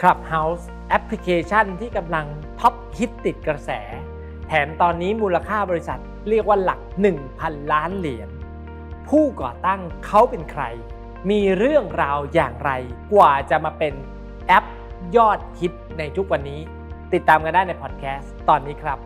Clubhouse แอปพลิเคชันที่กำลังท็อปฮิตติดกระแสแถมตอนนี้มูลค่าบริษัทเรียกว่าหลัก 1,000 ล้านเหรียญผู้ก่อตั้งเขาเป็นใครมีเรื่องราวอย่างไรกว่าจะมาเป็นแอปยอดฮิตในทุกวันนี้ติดตามกันได้ในพอดแคสต์ตอนนี้ครับ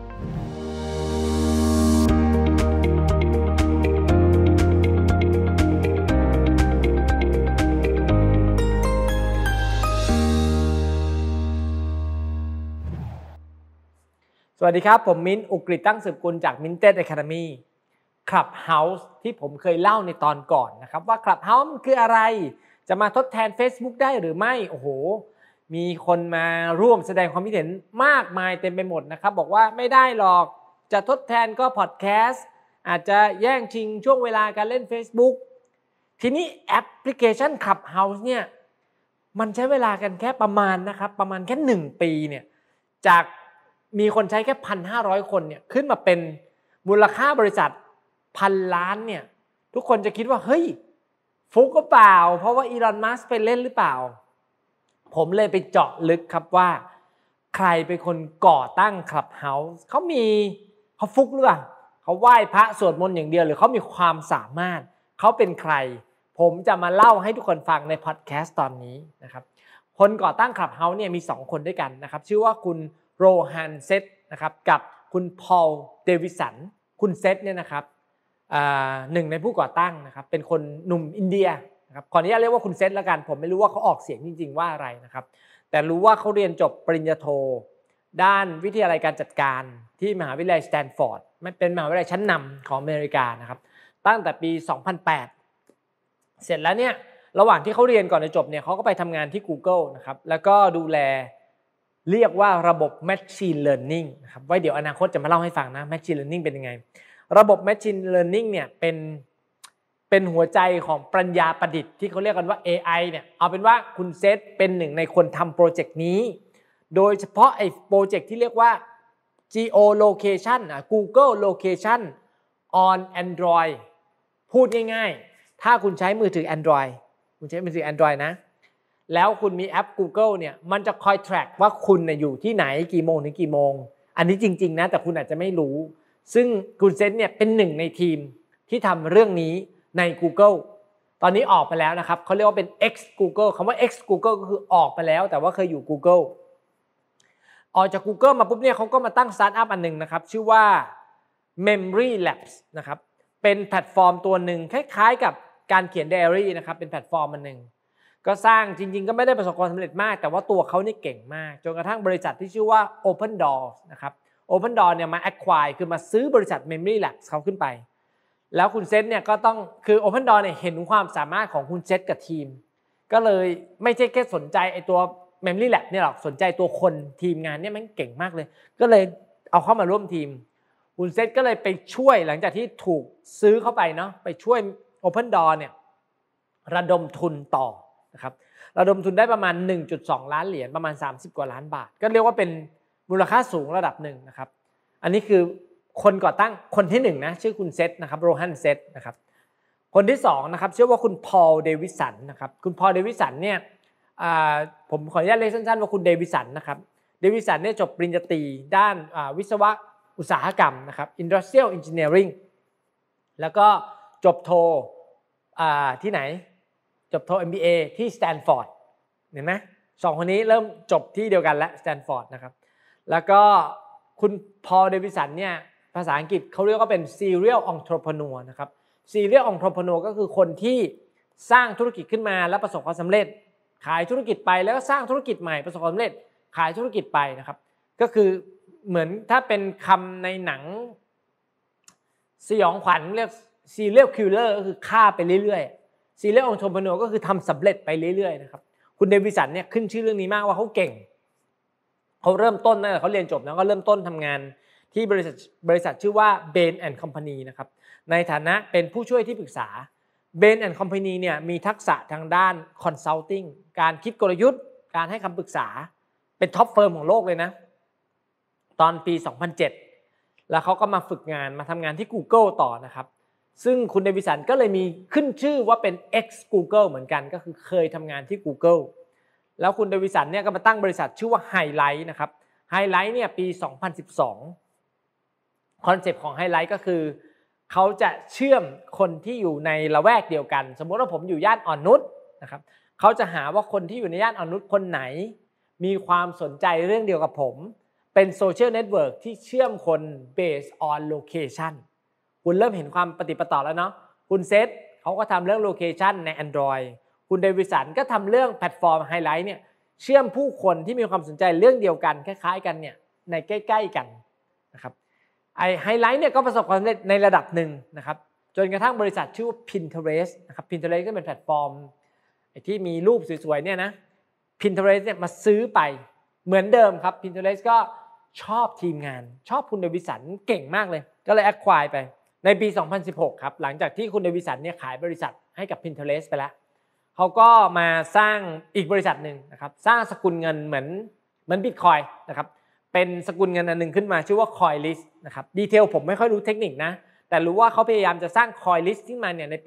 สวัสดีครับผมมิ้นอุกฤษตั้งสืบกุลจาก Minted Academy Clubhouse ที่ผมเคยเล่าในตอนก่อนนะครับว่า Clubhouse มันคืออะไรจะมาทดแทน Facebook ได้หรือไม่โอ้โหมีคนมาร่วมแสดงความคิดเห็นมากมายเต็มไปหมดนะครับบอกว่าไม่ได้หรอกจะทดแทนก็พอดแคสต์อาจจะแย่งชิงช่วงเวลาการเล่น Facebook ทีนี้แอปพลิเคชัน Clubhouse เนี่ยมันใช้เวลากันแค่ประมาณแค่1ปีเนี่ยจากมีคนใช้แค่ 1,500 คนเนี่ยขึ้นมาเป็นมูลค่าบริษัทพันล้านเนี่ยทุกคนจะคิดว่าเฮ้ยฟุกก็เปล่าเพราะว่าอีลอนมัสก์ไปเล่นหรือเปล่าผมเลยไปเจาะลึกครับว่าใครเป็นคนก่อตั้ง Clubhouse เขาฟุกหรือเปล่าเขาไหว้พระสวดมนต์อย่างเดียวหรือเขามีความสามารถเขาเป็นใครผมจะมาเล่าให้ทุกคนฟังในพอดแคสต์ตอนนี้นะครับคนก่อตั้ง Clubhouse เนี่ยมี2คนด้วยกันนะครับชื่อว่าคุณโรฮันเซตนะครับกับคุณพอลเดวิสันคุณเซตเนี่ยนะครับหนึ่งในผู้ก่อตั้งนะครับเป็นคนหนุ่มอินเดียนะครับขออนุญาตเรียกว่าคุณเซตแล้วกันผมไม่รู้ว่าเขาออกเสียงจริงๆว่าอะไรนะครับแต่รู้ว่าเขาเรียนจบปริญญาโทด้านวิทยาลัยการจัดการที่มหาวิทยาลัยสแตนฟอร์ดเป็นมหาวิทยาลัยชั้นนำของอเมริกานะครับตั้งแต่ปี 2008 เสร็จแล้วเนี่ยระหว่างที่เขาเรียนก่อนจะจบเนี่ยเขาก็ไปทำงานที่ Google นะครับแล้วก็ดูแลเรียกว่าระบบ Machine Learning นะครับไว้เดี๋ยวอนาคตจะมาเล่าให้ฟังนะ Machine Learning เป็นยังไงระบบ Machine Learning เนี่ยเป็นหัวใจของปัญญาประดิษฐ์ที่เขาเรียกกันว่า AI เนี่ยเอาเป็นว่าคุณเซตเป็นหนึ่งในคนทำโปรเจกต์นี้โดยเฉพาะไอ้โปรเจกต์ที่เรียกว่า Geolocation Google Location on Android พูดง่ายๆถ้าคุณใช้มือถือ Android คุณใช้มือถือ Android นะแล้วคุณมีแอป Google เนี่ยมันจะคอย track ว่าคุณอยู่ที่ไหนกี่โมงถึงกี่โมงอันนี้จริงๆนะแต่คุณอาจจะไม่รู้ซึ่งคุณเซนเนี่ยเป็นหนึ่งในทีมที่ทำเรื่องนี้ใน Google ตอนนี้ออกไปแล้วนะครับเขาเรียกว่าเป็น X Google คำว่า X Google ก็คือออกไปแล้วแต่ว่าเคยอยู่ Google ออกจาก Google มาปุ๊บเนี่ยเขาก็มาตั้งสตาร์ทอัพอันนึงนะครับชื่อว่า Memory Labs นะครับเป็นแพลตฟอร์มตัวหนึ่งคล้ายๆกับการเขียนไดอารี่นะครับเป็นแพลตฟอร์มอันนึงก็สร้างจริงๆก็ไม่ได้ประสบความสำเร็จมากแต่ว่าตัวเขานี่เก่งมากจนกระทั่งบริษัทที่ชื่อว่า Open Doors นะครับ Open Door เนี่ยมา acquire คือมาซื้อบริษัท Memory Labs เขาขึ้นไปแล้วคุณเซตเนี่ยก็ต้องคือ Open Door เนี่ยเห็นความสามารถของคุณเซตกับทีมก็เลยไม่ใช่แค่สนใจไอ้ตัว Memory Lab เนี่ยหรอกสนใจตัวคนทีมงานเนี่ยมันเก่งมากเลยก็เลยเอาเข้ามาร่วมทีมคุณเซตก็เลยไปช่วยหลังจากที่ถูกซื้อเข้าไปเนาะไปช่วย Open Door เนี่ยระดมทุนต่อนะครับระดมทุนได้ประมาณ 1.2 ล้านเหรียญประมาณ30กว่าล้านบาทก็เรียกว่าเป็นมูลค่าสูงระดับหนึ่งนะครับอันนี้คือคนก่อตั้งคนที่1นะชื่อคุณเซตนะครับโรฮันเซตนะครับคนที่2นะครับชื่อว่าคุณพอลเดวิสันนะครับคุณพอลเดวิสันเนี่ยผมขออนุญาตเรียกสั้นๆว่าคุณเดวิสันนะครับเดวิสันเนี่ยจบปริญญาตรีด้านวิศวะอุตสาหกรรมนะครับ Industrial Engineering แล้วก็จบโทที่ไหนจบโท MBA ที่สแตนฟอร์ดเห็นไหมสองคนนี้เริ่มจบที่เดียวกันแล้วสแตนฟอร์ดนะครับแล้วก็คุณพอลเดวิสันเนี่ยภาษาอังกฤษเขาเรียกว่าเป็น serial entrepreneur นะครับ serial entrepreneur ก็คือคนที่สร้างธุรกิจขึ้นมาแล้วประสบความสำเร็จขายธุรกิจไปแล้วก็สร้างธุรกิจใหม่ประสบความสำเร็จขายธุรกิจไปนะครับก็คือเหมือนถ้าเป็นคำในหนังสยองขวัญเรียก serial killer ก็คือฆ่าไปเรื่อยๆserial entrepreneur ก็คือทำสำเร็จไปเรื่อยๆนะครับคุณเดวิสันเนี่ยขึ้นชื่อเรื่องนี้มากว่าเขาเก่งเขาเริ่มต้นตั้งแต่เขาเรียนจบแล้วก็เริ่มต้นทำงานที่บริษัทชื่อว่า Bain & Company นะครับในฐานะเป็นผู้ช่วยที่ปรึกษา Bain & Company เนี่ยมีทักษะทางด้าน consulting การคิดกลยุทธ์การให้คำปรึกษาเป็นท็อปเฟิร์มของโลกเลยนะตอนปี 2007 แล้วเขาก็มาฝึกงานมาทำงานที่ Google ต่อนะครับซึ่งคุณเดวิสันก็เลยมีขึ้นชื่อว่าเป็น X Google เหมือนกันก็คือเคยทำงานที่ Google แล้วคุณเดวิสันเนี่ยก็มาตั้งบริษัทชื่อว่าไฮไลท์นะครับไฮไลท์เนี่ยปี 2012 คอนเซปต์ของไฮไลท์ก็คือเขาจะเชื่อมคนที่อยู่ในละแวกเดียวกันสมมติว่าผมอยู่ย่านอ่อนนุชนะครับเขาจะหาว่าคนที่อยู่ในย่านอ่อนนุชคนไหนมีความสนใจเรื่องเดียวกับผมเป็นโซเชียลเน็ตเวิร์กที่เชื่อมคน based on location คุณเริ่มเห็นความปฏิปต่อแล้วเนาะคุณเซตเขาก็ทำเรื่องโลเคชันใน Android คุณเดวิสันก็ทำเรื่องแพลตฟอร์มไฮไลท์เนี่ยเชื่อมผู้คนที่มีความสนใจเรื่องเดียวกันคล้ายๆกันเนี่ยในใกล้ๆกันนะครับไอไฮไลท์เนี่ยก็ประสบความสำเร็จในระดับหนึ่งนะครับจนกระทั่งบริษัทชื่อว่า Pinterest นะครับ Pinterest ก็เป็นแพลตฟอร์มที่มีรูปสวยๆเนี่ยนะ Pinterest เนี่ยมาซื้อไปเหมือนเดิมครับ Pinterest ก็ชอบทีมงานชอบคุณเดวิสันเก่งมากเลยก็เลย acquire ไปในปี 2016 ครับหลังจากที่คุณเดวิสันเนี่ยขายบริษัทให้กับ Pinterest ไปแล้วเขาก็มาสร้างอีกบริษัทหนึ่งนะครับสร้างสกุลเงินเหมือน Bitcoin นะครับเป็นสกุลเงินอันนึงขึ้นมาชื่อว่า Coinlist นะครับดีเทลผมไม่ค่อยรู้เทคนิคนะแต่รู้ว่าเขาพยายามจะสร้าง Coinlist ขึ้นมาเนี่ยในปี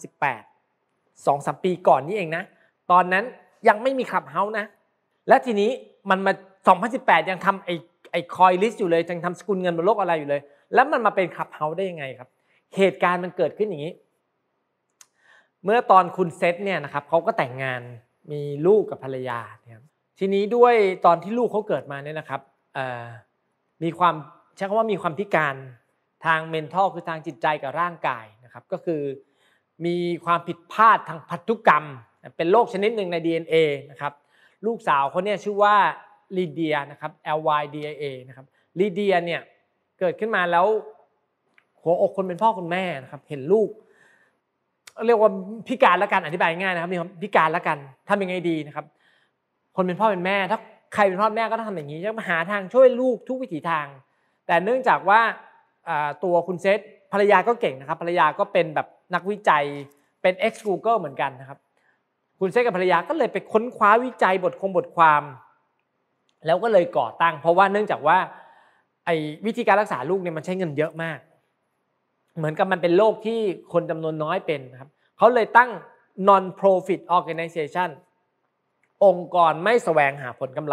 2018 2-3 ปีก่อนนี้เองนะตอนนั้นยังไม่มี Clubhouse นะและทีนี้มันมา 2018 ยังทำไอ้ Coinlist อยู่เลยยังทำสกุลเงินบนโลกออนไลน์อยู่เลยแล้วมันมาเป็น Clubhouse ได้ยังไงครับเหตุการณ์มันเกิดขึ้นอย่างนี้เมื่อตอนคุณเซตเนี่ยนะครับเขาก็แต่งงานมีลูกกับภรรยานะครับทีนี้ด้วยตอนที่ลูกเขาเกิดมาเนี่ยนะครับมีความใช้คำว่ามีความพิการทาง mental คือทางจิตใจกับร่างกายนะครับก็คือมีความผิดพลาดทางพันธุกรรมเป็นโรคชนิดหนึ่งใน DNA นะครับลูกสาวเขาเนี่ยชื่อว่าลีเดียนะครับ LYDIA นะครับลีเดียเนี่ยเกิดขึ้นมาแล้วหัวอกคนเป็นพ่อคุณแม่นะครับเห็นลูกเรียกว่าพิการละกันอธิบายง่ายนะครับมีพิการละกันทำยังไงดีนะครับคนเป็นพ่อเป็นแม่ถ้าใครเป็นพ่อแม่ก็ต้องทำอย่างนี้จะหาทางช่วยลูกทุกวิถีทางแต่เนื่องจากว่าตัวคุณเซตภรรยาก็เก่งนะครับภรรยาก็เป็นแบบนักวิจัยเป็น ex Google เหมือนกันนะครับคุณเซตกับภรรยาก็เลยไปค้นคว้าวิจัยบทความแล้วก็เลยก่อตั้งเพราะว่าเนื่องจากว่าไอ้วิธีการรักษาลูกเนี่ยมันใช้เงินเยอะมากเหมือนกับมันเป็นโรคที่คนจำนวนน้อยเป็นนะครับเขาเลยตั้ง non-profit organization องค์กรไม่แสวงหาผลกำไร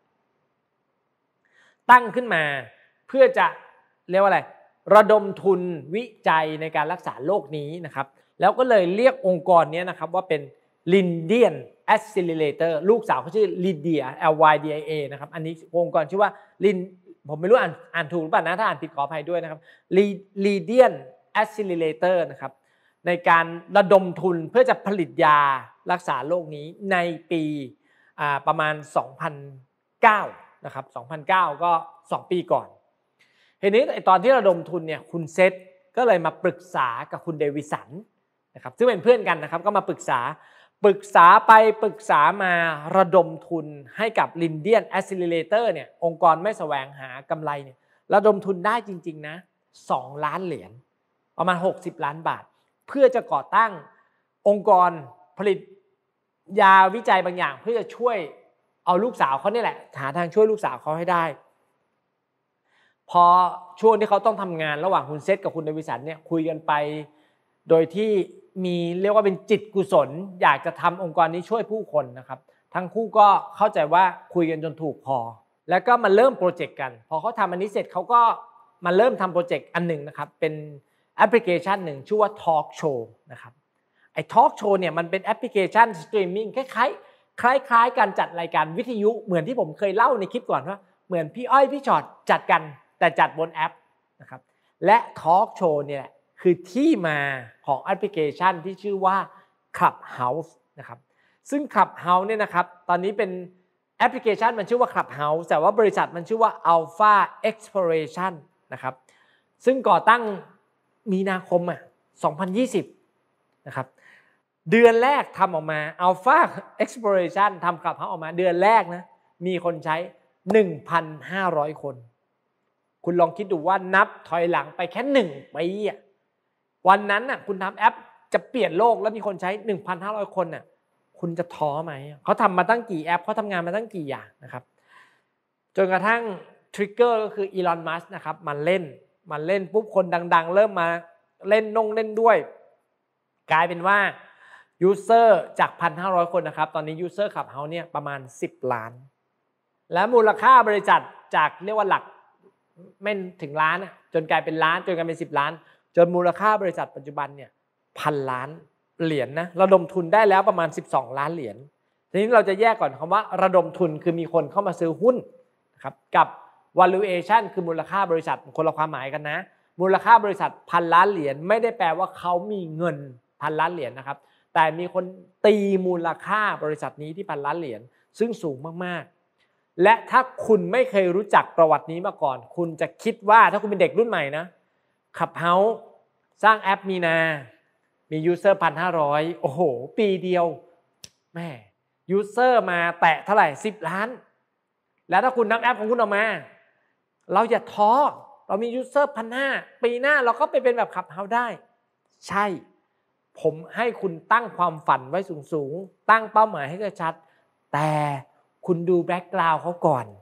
ตั้งขึ้นมาเพื่อจะเรียกว่าอะไรระดมทุนวิจัยในการรักษาโรคนี้นะครับแล้วก็เลยเรียกองค์กรนี้นะครับว่าเป็น Lindian Accelerator ลูกสาวเขาชื่อ Lydia LYDIA นะครับอันนี้องค์กรชื่อว่าผมไม่รู้อ่านถูกหรือเปล่านะถ้าอ่านผิดขออภัยด้วยนะครับ Lydian Accelerator นะครับในการระดมทุนเพื่อจะผลิตยารักษาโรคนี้ในปีประมาณ 2009 นะครับ 2009 ก็ 2 ปีก่อนทีนี้ตอนที่ระดมทุนเนี่ยคุณเซตก็เลยมาปรึกษากับคุณเดวิสันนะครับซึ่งเป็นเพื่อนกันนะครับก็มาปรึกษาไปปรึกษามาระดมทุนให้กับ Lindian Accelerator เนี่ยองค์กรไม่แสวงหากำไรเนี่ยระดมทุนได้จริงๆนะ2 ล้านเหรียญประมาณ60 ล้านบาทเพื่อจะก่อตั้งองค์กรผลิตยาวิจัยบางอย่างเพื่อจะช่วยเอาลูกสาวเขาเนี่ยแหละหาทางช่วยลูกสาวเขาให้ได้พอช่วงที่เขาต้องทำงานระหว่างคุณเซตกับคุณเดวิสันเนี่ยคุยกันไปโดยที่มีเรียกว่าเป็นจิตกุศลอยากจะทำองค์กรนี้ช่วยผู้คนนะครับทั้งคู่ก็เข้าใจว่าคุยกันจนถูกคอแล้วก็มาเริ่มโปรเจกต์กันพอเขาทำอันนี้เสร็จเขาก็มาเริ่มทำโปรเจกต์อันหนึ่งนะครับเป็นแอปพลิเคชันหนึ่งชื่อว่า Talk Show นะครับไอ้ Talk Show เนี่ยมันเป็นแอปพลิเคชันสตรีมมิ่งคล้ายการจัดรายการวิทยุเหมือนที่ผมเคยเล่าในคลิปก่อนว่าเหมือนพี่อ้อยพี่ชอตจัดกันแต่จัดบนแอปนะครับและ Talk Show เนี่ยคือที่มาของแอปพลิเคชันที่ชื่อว่า Clubhouse นะครับซึ่ง Clubhouse เนี่ยนะครับตอนนี้เป็นแอปพลิเคชันมันชื่อว่า Clubhouse แต่ว่าบริษัทมันชื่อว่า Alpha Exploration นะครับซึ่งก่อตั้งมีนาคม2020นะครับเดือนแรกทำออกมา Alpha Exploration ทำ Clubhouse ออกมาเดือนแรกนะมีคนใช้ 1,500 คนคุณลองคิดดูว่านับถอยหลังไปแค่1 ปีอ่ะวันนั้นน่ะคุณทำแอปจะเปลี่ยนโลกแล้วมีคนใช้ 1,500 คนน่ะคุณจะท้อไหมเขาทำมาตั้งกี่แอปเขาทำงานมาตั้งกี่อย่างนะครับจนกระทั่งทริกเกอร์ก็คืออีลอนมัสก์นะครับมันเล่นปุ๊บคนดังๆเริ่มมาเล่นด้วยกลายเป็นว่ายูเซอร์จาก 1,500 คนนะครับตอนนี้ยูเซอร์ Clubhouse เนี่ยประมาณ10 ล้านและมูลค่าบริษัทจากเรียกว่าหลักไม่ถึงล้านจนกลายเป็นล้านจนกลายเป็น10 ล้านจนมูลค่าบริษัทปัจจุบันเนี่ย1,000 ล้านเหรียญนะระดมทุนได้แล้วประมาณ12 ล้านเหรียญทีนี้เราจะแยกก่อนคำว่าระดมทุนคือมีคนเข้ามาซื้อหุ้นนะครับกับ valuation คือมูลค่าบริษัทคนละความหมายกันนะมูลค่าบริษัท1,000 ล้านเหรียญไม่ได้แปลว่าเขามีเงิน1,000 ล้านเหรียญนะครับแต่มีคนตีมูลค่าบริษัทนี้ที่1,000 ล้านเหรียญซึ่งสูงมากๆและถ้าคุณไม่เคยรู้จักประวัตินี้มาก่อนคุณจะคิดว่าถ้าคุณเป็นเด็กรุ่นใหม่นะClubhouseสร้างแอปมียูเซอร์ 1,500 โอ้โหปีเดียวแม่ยูเซอร์มาแตะเท่าไหร่10 ล้านแล้วถ้าคุณนับแอปของคุณออกมาเราอย่าท้อเรามียูเซอร์ 1,500 ปีหน้าเราก็ไปเป็นแบบClubhouseได้ใช่ผมให้คุณตั้งความฝันไว้สูงๆตั้งเป้าหมายให้ชัดแต่คุณดูแบ็กกราวด์เขาก่อน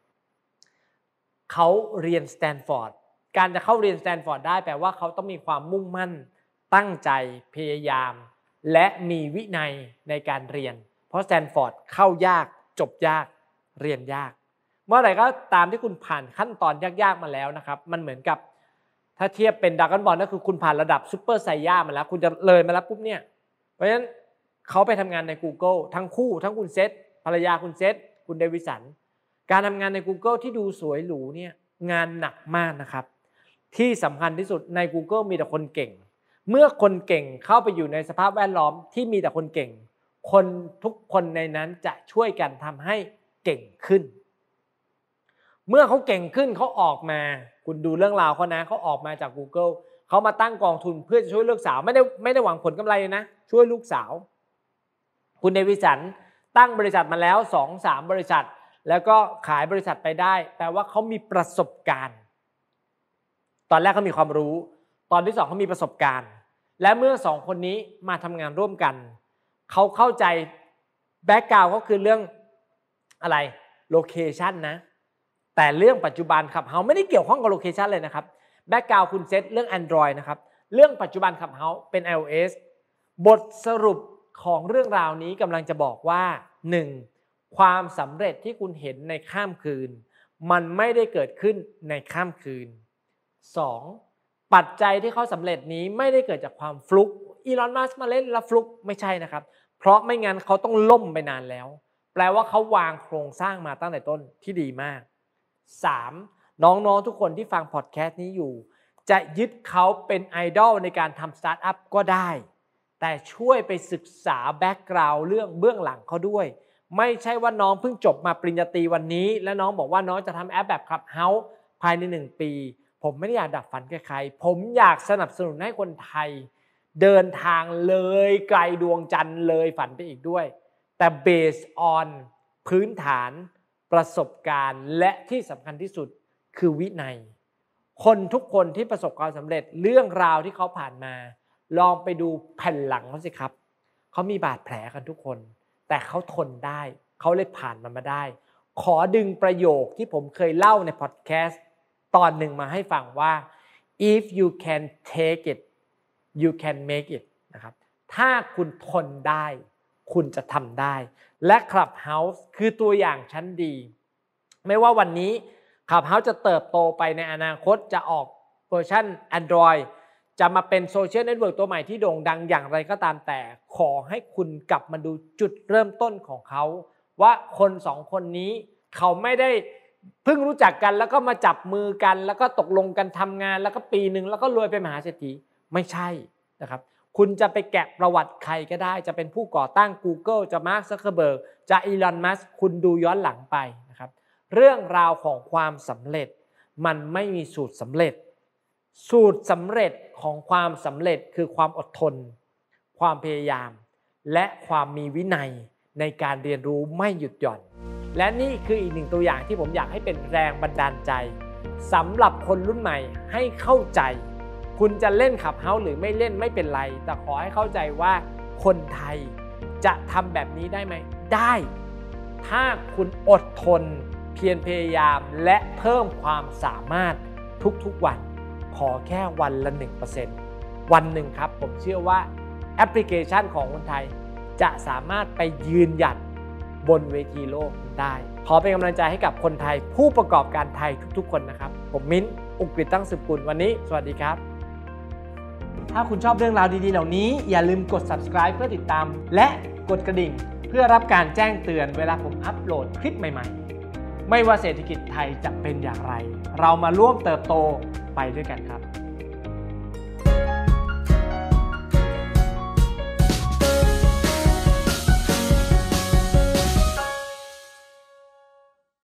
เขาเรียนสแตนฟอร์ดการจะเข้าเรียนสแตนฟอร์ดได้แปลว่าเขาต้องมีความมุ่งมั่นตั้งใจพยายามและมีวินัยในการเรียนเพราะสแตนฟอร์ดเข้ายากจบยากเรียนยากเมื่อไหร่ก็ตามที่คุณผ่านขั้นตอนยากๆมาแล้วนะครับมันเหมือนกับถ้าเทียบเป็นดราก้อนบอลก็คือคุณผ่านระดับซุปเปอร์ไซย่ามาแล้วคุณจะเลยมาแล้วปุ๊บเนี่ยเพราะฉะนั้นเขาไปทำงานใน Google ทั้งคู่ทั้งคุณเซธภรรยาคุณเซธคุณเดวิสันการทำงานใน Google ที่ดูสวยหรูเนี่ยงานหนักมากนะครับที่สำคัญที่สุดใน Google มีแต่คนเก่งเมื่อคนเก่งเข้าไปอยู่ในสภาพแวดล้อมที่มีแต่คนเก่งคนทุกคนในนั้นจะช่วยกันทำให้เก่งขึ้นเมื่อเขาเก่งขึ้นเขาออกมาคุณดูเรื่องราวเขานะเขาออกมาจาก Google เขามาตั้งกองทุนเพื่อจะช่วยลูกสาวไม่ได้หวังผลกำไรนะช่วยลูกสาวคุณเดวิสันตั้งบริษัทมาแล้ว 2-3 บริษัทแล้วก็ขายบริษัทไปได้แปลว่าเขามีประสบการณ์ตอนแรกเขามีความรู้ตอนที่2เขามีประสบการณ์และเมื่อ2คนนี้มาทำงานร่วมกันเขาเข้าใจแบ็คกราวด์เขาคือเรื่องอะไรโลเคชันนะแต่เรื่องปัจจุบันClubhouseไม่ได้เกี่ยวข้องกับโลเคชันเลยนะครับแบ็คกราวด์คุณเซตเรื่อง Android นะครับเรื่องปัจจุบันClubhouseเป็น iOS บทสรุปของเรื่องราวนี้กำลังจะบอกว่า 1. ความสำเร็จที่คุณเห็นในข้ามคืนมันไม่ได้เกิดขึ้นในข้ามคืน 2. ปัจจัยที่เขาสำเร็จนี้ไม่ได้เกิดจากความฟลุกอีลอน มัสก์มาเล่นแล้วฟลุกไม่ใช่นะครับเพราะไม่งั้นเขาต้องล่มไปนานแล้วแปลว่าเขาวางโครงสร้างมาตั้งแต่ต้นที่ดีมาก 3. น้องๆทุกคนที่ฟังพอดแคสต์นี้อยู่จะยึดเขาเป็นไอดอลในการทำสตาร์ทอัพก็ได้แต่ช่วยไปศึกษาแบ็กกราวด์เรื่องเบื้องหลังเขาด้วยไม่ใช่ว่าน้องเพิ่งจบมาปริญญาตรีวันนี้แล้วน้องบอกว่าน้องจะทำแอปแบบClubhouseภายใน1 ปีผมไม่ได้อยากดับฝันใครๆผมอยากสนับสนุนให้คนไทยเดินทางเลยไกลดวงจันทร์เลยฝันไปอีกด้วยแต่ based on พื้นฐานประสบการณ์และที่สำคัญที่สุดคือวินัยคนทุกคนที่ประสบความสำเร็จเรื่องราวที่เขาผ่านมาลองไปดูแผ่นหลังเขาสิครับเขามีบาดแผลกันทุกคนแต่เขาทนได้เขาเลยผ่านมันมาได้ขอดึงประโยคที่ผมเคยเล่าในพอดแคสต์ตอนหนึ่งมาให้ฟังว่า if you can take it you can make it นะครับถ้าคุณทนได้คุณจะทำได้และ Clubhouse คือตัวอย่างชั้นดีไม่ว่าวันนี้ Clubhouse จะเติบโตไปในอนาคตจะออกเวอร์ชัน Android จะมาเป็นโซเชียลเน็ตเวิร์กตัวใหม่ที่โด่งดังอย่างไรก็ตามแต่ขอให้คุณกลับมาดูจุดเริ่มต้นของเขาว่าคน2คนนี้เขาไม่ได้เพิ่งรู้จักกันแล้วก็มาจับมือกันแล้วก็ตกลงกันทำงานแล้วก็ปีนึงแล้วก็รวยเป็นมหาเศรษฐีไม่ใช่นะครับคุณจะไปแกะประวัติใครก็ได้จะเป็นผู้ก่อตั้ง Google จะมาร์ค ซักเคอร์เบิร์กจะอีลอน มัสก์คุณดูย้อนหลังไปนะครับเรื่องราวของความสำเร็จมันไม่มีสูตรสำเร็จสูตรสำเร็จของความสำเร็จคือความอดทนความพยายามและความมีวินัยในการเรียนรู้ไม่หยุดหย่อนและนี่คืออีกหนึ่งตัวอย่างที่ผมอยากให้เป็นแรงบันดาลใจสำหรับคนรุ่นใหม่ให้เข้าใจคุณจะเล่นClubhouseหรือไม่เล่นไม่เป็นไรแต่ขอให้เข้าใจว่าคนไทยจะทำแบบนี้ได้ไหมได้ถ้าคุณอดทนเพียรพยายามและเพิ่มความสามารถทุกๆวันขอแค่วันละ 1% วันหนึ่งครับผมเชื่อว่าแอปพลิเคชันของคนไทยจะสามารถไปยืนหยัดบนเวทีโลกได้ขอเป็นกำลังใจให้กับคนไทยผู้ประกอบการไทยทุกๆคนนะครับผมมิ้นท์ อุกฤษตั้งสืบกุลวันนี้สวัสดีครับถ้าคุณชอบเรื่องราวดีๆเหล่านี้อย่าลืมกด subscribe เพื่อติดตามและกดกระดิ่งเพื่อรับการแจ้งเตือนเวลาผมอัปโหลดคลิปใหม่ๆไม่ว่าเศรษฐกิจไทยจะเป็นอย่างไรเรามาร่วมเติบโตไปด้วยกันครับ